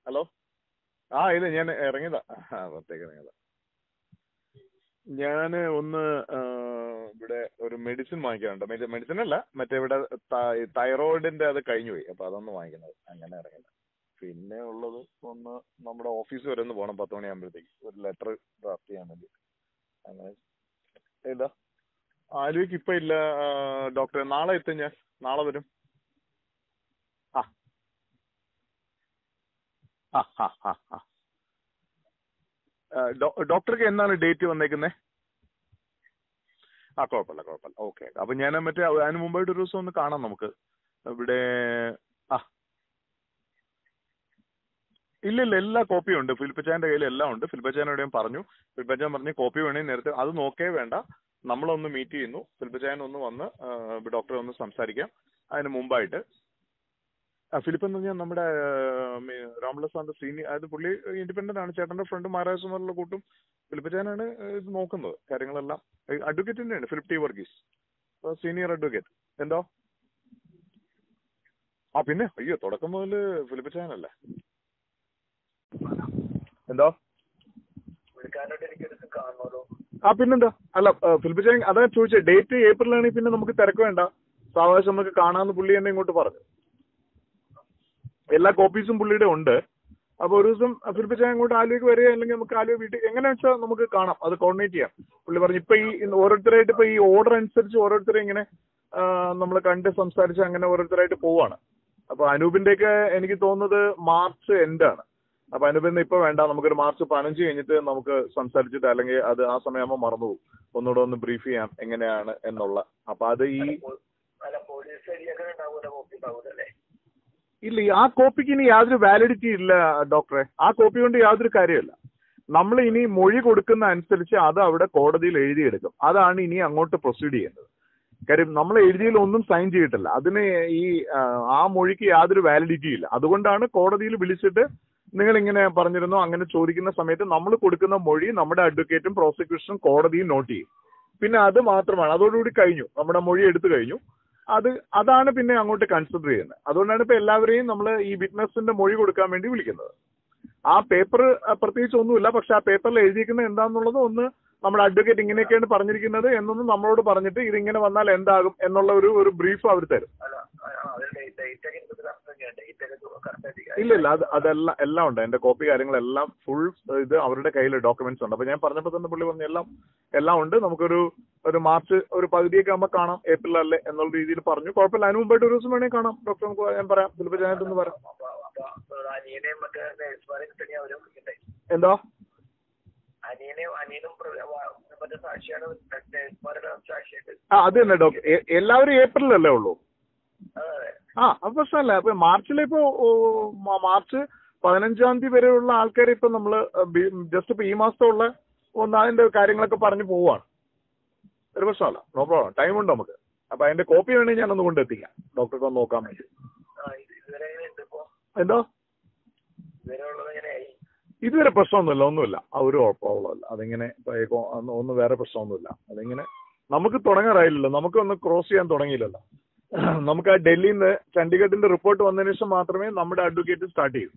Hello. ഇല്ല, ഞാൻ ഇറങ്ങിയതാ. പുറത്തേക്ക് ഇറങ്ങിയതാ. ഞാൻ ഒന്ന് ഇവിടെ ഒരു മെഡിസിൻ വാങ്ങിക്കാനുണ്ട്. മെഡിസിൻ അല്ല, മറ്റേ ഇവിടെ തൈറോയിഡിന്റെ അത് കഴിഞ്ഞു പോയി. അപ്പൊ അതൊന്ന് വാങ്ങിക്കുന്നത്, അങ്ങനെ ഇറങ്ങിയത്. പിന്നെ ഉള്ളത് ഒന്ന് നമ്മുടെ ഓഫീസ് വരെ ഒന്ന് പോകണം 10 മണിയാകുമ്പോഴത്തേക്ക്, ഒരു ലെറ്റർ ഡ്രാഫ്റ്റ് ചെയ്യാൻ വേണ്ടി. അങ്ങനെ ഇല്ല, ആലുവയ്ക്ക് ഇപ്പം ഇല്ല ഡോക്ടറെ. നാളെ എത്തും, ഞാൻ നാളെ വരും. ആ ആ ആ ആ ആ ഡോക്ടർക്ക് എന്നാണ് ഡേറ്റ് വന്നേക്കുന്നത്? കുഴപ്പമില്ല. ഓക്കെ. അപ്പം ഞാൻ മറ്റേ അതിന് മുമ്പായിട്ട് ഒരു ദിവസം ഒന്ന് കാണാം നമുക്ക് ഇവിടെ. ആ ഇല്ല, എല്ലാ കോപ്പിയും ഉണ്ട്. ഫിലിപ്പച്ചാൻ്റെ കയ്യിൽ എല്ലാം ഉണ്ട്. ഫിലിപ്പച്ചാനോട് പറഞ്ഞു. ഫിലിപ്പച്ചാൻ പറഞ്ഞ് കോപ്പി വേണമെങ്കിൽ നേരത്തെ അത് നോക്കേ വേണ്ട, നമ്മളൊന്ന് മീറ്റ് ചെയ്യുന്നു. ഫിലിപ്പച്ചാൻ ഒന്ന് വന്ന് ഡോക്ടറെ ഒന്ന് സംസാരിക്കാം അതിന് മുമ്പായിട്ട്. ഫിലിപ്പ് എന്ന് പറഞ്ഞാൽ നമ്മുടെ രാംവിലാസ് സാറിന്റെ സീനിയർ. അതായത് പുള്ളി ഇൻഡിപെൻഡന്റ് ആണ്. ചേട്ടന്റെ ഫ്രണ്ട് മഹാരാജകുമാറിലുള്ള കൂട്ടും ഫിലിപ്പച്ചാനാണ് ഇത് നോക്കുന്നത് കാര്യങ്ങളെല്ലാം. അഡ്വക്കേറ്റ് തന്നെയാണ് Philip T Varghese, senior advocate. എന്തോ? പിന്നെ അയ്യോ, തുടക്കം മുതൽ ഫിലിപ്പച്ചാനല്ലേ. എന്തോ? പിന്നെന്താ. അല്ല, ഫിലിപ്പച്ചാൻ അതാ ചോദിച്ചത്. ഡേറ്റ് ഏപ്രിലാണെങ്കിൽ പിന്നെ നമുക്ക് തിരക്ക് വേണ്ട, സാവകാശം നമുക്ക് കാണാമെന്ന് പുള്ളി എന്നെ ഇങ്ങോട്ട് പറഞ്ഞു. എല്ലാ കോപ്പീസും പുള്ളിയുടെ ഉണ്ട്. അപ്പോൾ ഒരു ദിവസം ഫിലിപ്പച്ചാൻ ഇങ്ങോട്ട് ആലുവയ്ക്ക് വരിക, അല്ലെങ്കിൽ നമുക്ക് ആലുവ വീട്ടിൽ എങ്ങനെയാ വെച്ചാൽ നമുക്ക് കാണാം, അത് കോർഡിനേറ്റ് ചെയ്യാം. പുള്ളി പറഞ്ഞു ഇപ്പം ഈ ഓരോരുത്തരായിട്ട് ഇപ്പം ഈ ഓർഡർ അനുസരിച്ച് ഓരോരുത്തരെ ഇങ്ങനെ നമ്മൾ കണ്ട് സംസാരിച്ച് അങ്ങനെ ഓരോരുത്തരായിട്ട് പോവാണ്. അപ്പോൾ അനൂപിൻ്റെയൊക്കെ എനിക്ക് തോന്നുന്നത് മാർച്ച് എൻഡാണ്. അപ്പോൾ അനൂപിന്ന് ഇപ്പോൾ വേണ്ട, നമുക്കൊരു മാർച്ച് 15 കഴിഞ്ഞിട്ട് നമുക്ക് സംസാരിച്ചിട്ട്, അല്ലെങ്കിൽ അത് ആ സമയമാകുമ്പോൾ മറന്നുപോകും, ഒന്നുകൂടെ ഒന്ന് ബ്രീഫ് ചെയ്യാം എങ്ങനെയാണ് എന്നുള്ള. അപ്പോൾ അത് ഇല്ല, ആ കോപ്പിക്ക് ഇനി യാതൊരു വാലിഡിറ്റി ഇല്ല ഡോക്ടറെ. ആ കോപ്പി കൊണ്ട് യാതൊരു കാര്യമില്ല. നമ്മൾ ഇനി മൊഴി കൊടുക്കുന്ന അനുസരിച്ച് അത് അവിടെ കോടതിയിൽ എഴുതിയെടുക്കും. അതാണ് ഇനി അങ്ങോട്ട് പ്രൊസീഡ് ചെയ്യുന്നത്. കാര്യം നമ്മൾ എഴുതിയിൽ ഒന്നും സൈൻ ചെയ്തിട്ടില്ല. അതിന് ഈ ആ മൊഴിക്ക് യാതൊരു വാലിഡിറ്റി ഇല്ല. അതുകൊണ്ടാണ് കോടതിയിൽ വിളിച്ചിട്ട് നിങ്ങൾ ഇങ്ങനെ പറഞ്ഞിരുന്നോ അങ്ങനെ ചോദിക്കുന്ന സമയത്ത് നമ്മൾ കൊടുക്കുന്ന മൊഴി നമ്മുടെ അഡ്വക്കേറ്റും പ്രോസിക്യൂഷനും കോടതിയിൽ നോട്ട് ചെയ്യും. പിന്നെ അത് മാത്രമാണ്, അതോടുകൂടി കഴിഞ്ഞു, നമ്മുടെ മൊഴി എടുത്തു കഴിഞ്ഞു. അതാണ് പിന്നെ അങ്ങോട്ട് കൺസിഡർ ചെയ്യുന്നത്. അതുകൊണ്ടാണ് ഇപ്പൊ എല്ലാവരെയും നമ്മൾ ഈ വിറ്റ്നസിന്റെ മൊഴി കൊടുക്കാൻ വേണ്ടി വിളിക്കുന്നത്. ആ പേപ്പർ പ്രത്യേകിച്ച് ഒന്നുമില്ല, പക്ഷെ ആ പേപ്പറിൽ എഴുതിയിരിക്കുന്നത് എന്താണെന്നുള്ളത് ഒന്ന് നമ്മുടെ അഡ്വക്കേറ്റ് ഇങ്ങനെയൊക്കെയാണ് പറഞ്ഞിരിക്കുന്നത് എന്നൊന്ന് നമ്മളോട് പറഞ്ഞിട്ട് ഇതിങ്ങനെ വന്നാൽ എന്താകും എന്നുള്ള ഒരു ബ്രീഫ് അവർ തരും. ഇല്ല, എല്ലാം ഉണ്ട്. എന്റെ കോപ്പി കാര്യങ്ങളെല്ലാം ഫുൾ ഇത് അവരുടെ കയ്യിൽ ഡോക്യുമെന്റ്സ് ഉണ്ട്. അപ്പൊ ഞാൻ പറഞ്ഞപ്പോൾ തന്നെ പുള്ളി പറഞ്ഞു എല്ലാം ഉണ്ട്, നമുക്കൊരു മാർച്ച് ഒരു പകുതിയൊക്കെ ആകുമ്പോൾ കാണാം, ഏപ്രിലല്ലേ എന്നുള്ള രീതിയിൽ പറഞ്ഞു. കുഴപ്പമില്ല, അതിന് മുമ്പായിട്ട് ഒരു ദിവസം വേണമെങ്കിൽ കാണാം ഡോക്ടർ. നമുക്ക് ഞാൻ പറയാം, ചിലപ്പോൾ ഞാനായിട്ടൊന്ന് പറയാം. എന്തോ? അത് തന്നെ ഡോക്ടർ. എല്ലാവരും ഏപ്രിലല്ലേ ഉള്ളൂ. അത് പ്രശ്നമല്ല. അപ്പൊ മാർച്ചിലിപ്പോ മാർച്ച് 15 വരെയുള്ള ആൾക്കാരെ ഇപ്പൊ നമ്മള് ജസ്റ്റ് ഇപ്പൊ ഈ മാസത്തുള്ള അതിന്റെ കാര്യങ്ങളൊക്കെ പറഞ്ഞു പോവാണ്. ഒരു പ്രശ്നമല്ല, നോ പ്രോബ്ലം, ടൈമുണ്ട് നമുക്ക്. അപ്പൊ അതിന്റെ കോപ്പി വേണമെങ്കിൽ ഞാനൊന്ന് കൊണ്ടെത്തിക്കാം ഡോക്ടർക്ക് ഒന്ന് നോക്കാൻ വേണ്ടി. എന്തോ? ഇതുവരെ പ്രശ്നമൊന്നുമില്ല, ഒന്നുമില്ല. ഒരു കുഴപ്പമുള്ളതല്ല. അതിങ്ങനെ ഒന്നും വേറെ പ്രശ്നമൊന്നുമില്ല. അതിങ്ങനെ നമുക്ക് തുടങ്ങാറായില്ലല്ലോ, നമുക്കൊന്ന് ക്രോസ് ചെയ്യാൻ തുടങ്ങിയില്ലല്ലോ. നമുക്ക് ആ ഡൽഹിയിൽ നിന്ന് ചണ്ഡീഗഡിന്റെ റിപ്പോർട്ട് വന്നതിന് ശേഷം മാത്രമേ നമ്മുടെ അഡ്വക്കേറ്റ് സ്റ്റാർട്ട് ചെയ്യൂ.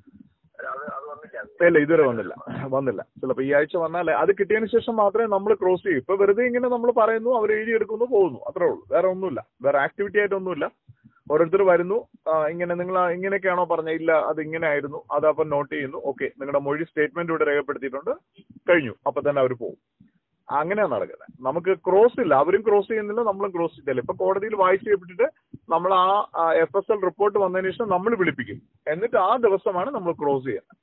ഇല്ല, ഇതുവരെ വന്നില്ല. ചിലപ്പോൾ ഈ ആഴ്ച വന്നാലേ അത് കിട്ടിയതിന് ശേഷം മാത്രമേ നമ്മൾ ക്രോസ് ചെയ്യൂ. ഇപ്പൊ വെറുതെ ഇങ്ങനെ നമ്മൾ പറയുന്നു, അവർ എഴുതിയെടുക്കുന്നു, പോകുന്നു, അത്രേ ഉള്ളൂ. വേറെ ഒന്നുമില്ല, വേറെ ആക്ടിവിറ്റി ആയിട്ടൊന്നുമില്ല. ഓരോരുത്തർ വരുന്നു, ഇങ്ങനെ നിങ്ങൾ ഇങ്ങനെയൊക്കെയാണോ പറഞ്ഞത്? ഇല്ല, അത് ഇങ്ങനെ ആയിരുന്നു, അതപ്പം നോട്ട് ചെയ്യുന്നു. ഓക്കെ, നിങ്ങളുടെ മൊഴി സ്റ്റേറ്റ്മെന്റ് ഇവിടെ രേഖപ്പെടുത്തിയിട്ടുണ്ട്, കഴിഞ്ഞു. അപ്പൊ തന്നെ അവർ പോകും. അങ്ങനെയാണ് നടക്കുന്നത്. നമുക്ക് ക്രോസ് ഇല്ല, അവരും ക്രോസ് ചെയ്യുന്നില്ല, നമ്മളും ക്രോസ് ചെയ്തില്ല. ഇപ്പൊ കോടതിയിൽ വായിച്ച് ചെയ്യപ്പെട്ടിട്ട് നമ്മൾ ആ FSL റിപ്പോർട്ട് വന്നതിന് ശേഷം നമ്മൾ വിളിപ്പിക്കും. എന്നിട്ട് ആ ദിവസമാണ് നമ്മൾ ക്രോസ് ചെയ്യുന്നത്.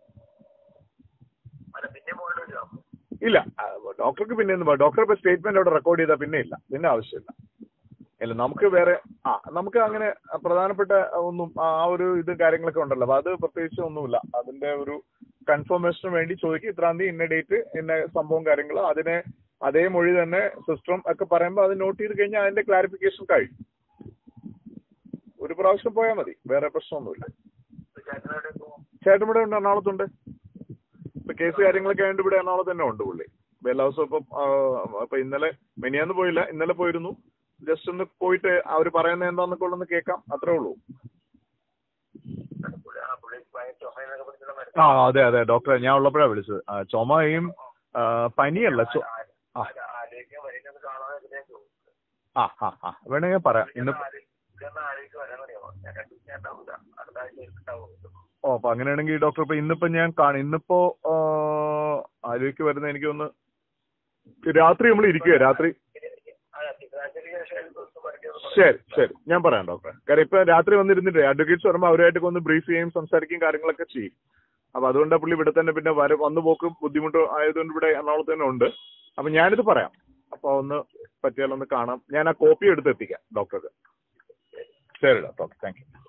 ഇല്ല, ഡോക്ടർക്ക് പിന്നെ ഡോക്ടർ ഇപ്പൊ സ്റ്റേറ്റ്മെന്റ് അവിടെ റെക്കോർഡ് ചെയ്താൽ പിന്നെ ആവശ്യമില്ല. ഇല്ല, നമുക്ക് വേറെ നമുക്ക് അങ്ങനെ പ്രധാനപ്പെട്ട ഒന്നും ഒരു ഇത് കാര്യങ്ങളൊക്കെ ഉണ്ടല്ലോ. അപ്പൊ അത് പ്രത്യേകിച്ച് ഒന്നുമില്ല. അതിന്റെ ഒരു കൺഫർമേഷന് വേണ്ടി ചോദിക്കും, ഇത്രാം തീയതി ഇന്ന ഡേറ്റ് ഇന്ന സംഭവം കാര്യങ്ങൾ, അതിനെ അതേ മൊഴി തന്നെ സിസ്റ്റം ഒക്കെ പറയുമ്പോൾ അത് നോട്ട് ചെയ്ത് കഴിഞ്ഞാൽ അതിന്റെ ക്ലാരിഫിക്കേഷൻ കഴിയും. ഒരു പ്രാവശ്യം പോയാൽ മതി, വേറെ പ്രശ്നമൊന്നുമില്ല. ചേട്ടൻ ഇവിടെ ഉണ്ട്, എറണാകുളത്തുണ്ട്. ഇപ്പൊ കേസ് കാര്യങ്ങളൊക്കെ ആയതുകൊണ്ട് ഇവിടെ എറണാകുളത്ത് തന്നെ ഉണ്ട് പുള്ളി. എല്ലാ ദിവസവും ഇപ്പൊ ഇന്നലെ മെനിയാന്ന് പോയില്ല, ഇന്നലെ പോയിരുന്നു. ജസ്റ്റ് ഒന്ന് പോയിട്ട് അവർ പറയുന്നത് എന്താന്നൊക്കെ ഉള്ളൊന്ന് കേൾക്കാം, അത്രേ ഉള്ളൂ. ആ അതെ അതെ ഡോക്ടറെ, ഞാൻ ഉള്ളപ്പോഴാണ് വിളിച്ചത്. ചുമയും പനിയല്ല വേണമെങ്കിൽ പറയാം. അപ്പൊ അങ്ങനെയാണെങ്കിൽ ഡോക്ടർ ഇപ്പൊ ഇന്നിപ്പോ ഞാൻ ഇന്നിപ്പോ ആരോഗ്യക്ക് വരുന്ന എനിക്കൊന്ന് രാത്രി നമ്മൾ ഇരിക്കുക രാത്രി. ശരി ഞാൻ പറയാം ഡോക്ടറെ. കാര്യം ഇപ്പൊ രാത്രി വന്നിരുന്നിട്ട് അഡ്വക്കേറ്റ്സ് വരുമ്പോൾ അവരുമായിട്ട് ഒന്ന് ബ്രീഫ് ചെയ്യും, സംസാരിക്കുകയും കാര്യങ്ങളൊക്കെ ചെയ്യും. അപ്പൊ അതുകൊണ്ട് പുള്ളി ഇവിടെ തന്നെ പിന്നെ വന്നു പോക്കും ബുദ്ധിമുട്ട് ആയതുകൊണ്ട് ഇവിടെ എറണാകുളത്ത് തന്നെ ഉണ്ട്. അപ്പൊ ഞാനിത് പറയാം. അപ്പൊ ഒന്ന് പറ്റിയാലൊന്ന് കാണാം. ഞാൻ ആ കോപ്പി എടുത്ത് എത്തിക്കാം ഡോക്ടർക്ക്. ശരി ഡോക്ടർ, താങ്ക് യു.